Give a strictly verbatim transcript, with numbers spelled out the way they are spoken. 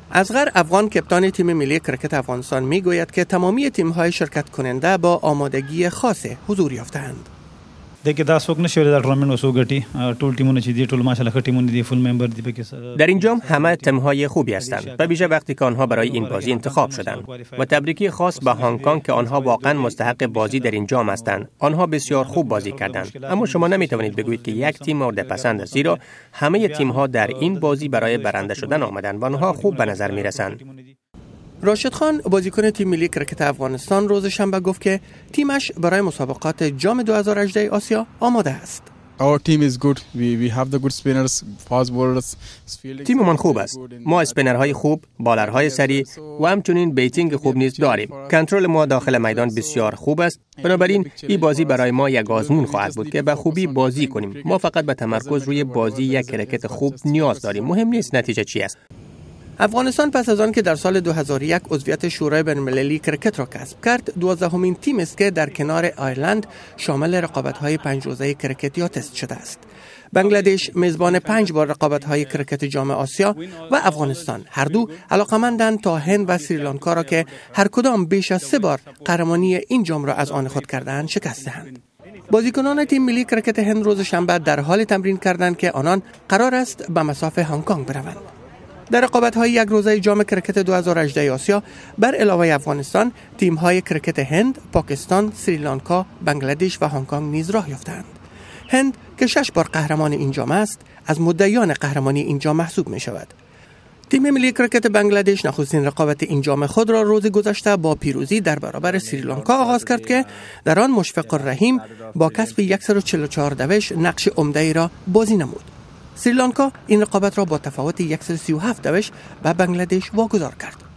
اصغر افغان کپتان تیم ملی کرکت افغانستان میگوید که تمامی تیم‌های شرکت کننده با آمادگی خاص حضور یافتند. دیگه دا څوک نشي ورته ټورنمنت وسو غټي ټول ټیمونه چې دي ټول ماشاءالله ښه ټیمونه دي فول ممبر دي پکې. در این جام همه تیم‌های خوبی هستند و ویژه وقتی که آنها برای این بازی انتخاب شدند و تبریکی خاص به هنگ کنگ که آنها واقعا مستحق بازی در این جام هستند. آنها بسیار خوب بازی کردند، اما شما نمیتوانید بگویید که یک تیم مورد پسند است، زیرا همه تیم‌ها در این بازی برای برنده شدن آمدند و آنها خوب به نظر میرسند. راشد خان بازیکن تیم ملی کرکت افغانستان روز شنبه گفت که تیمش برای مسابقات جام دو هزار و هجده آسیا آماده است. Our team is good. We we have the good spinners, fast bowlers. تیممان خوب است. ما اسپینرهای خوب، بالرهای سریع و همچنین بیتینگ خوب نیز داریم. کنترل ما داخل میدان بسیار خوب است. بنابراین این بازی برای ما یک آزمون خواهد بود که به خوبی بازی کنیم. ما فقط به تمرکز روی بازی یک کرکت خوب نیاز داریم. مهم نیست نتیجه چی است. افغانستان پس از آن که در سال دو هزار و یک عضویت شورای بین‌المللی کرکت را کسب کرد، دوازدهمین تیم است که در کنار ایرلند شامل رقابت‌های پنج روزه کرکت یا تست شده است. بنگلادش میزبان پنج بار رقابت‌های کرکت جام آسیا و افغانستان هر دو علاقه‌مندند تا هند و سریلانکا را که هر کدام بیش از سه بار قهرمانی این جام را از آن خود کردند شکست دهند. بازیکنان تیم ملی کرکت هند روز شنبه در حال تمرین کردند که آنان قرار است به مساف هنگ کنگ بروند. در رقابت‌های یک روزه جام کرکت دو هزار و هجده آسیا بر علاوه افغانستان، تیم‌های کرکت هند، پاکستان، سریلانکا، بنگلادش و هنگ کنگ نیز راه یافتند. هند که شش بار قهرمان این جام است، از مدعیان قهرمانی این جام محسوب می‌شود. تیم ملی کرکت بنگلادش نخستین رقابت این جام خود را روز گذشته با پیروزی در برابر سریلانکا آغاز کرد که در آن مشفق الرحیم با کسب صد و چهل و چهار دوش نقش عمده‌ای را بازی نمود. سریلانکا این رقابت را با تفاوت صد و سی و هفت دوش به بنگلادش واگذار کرد.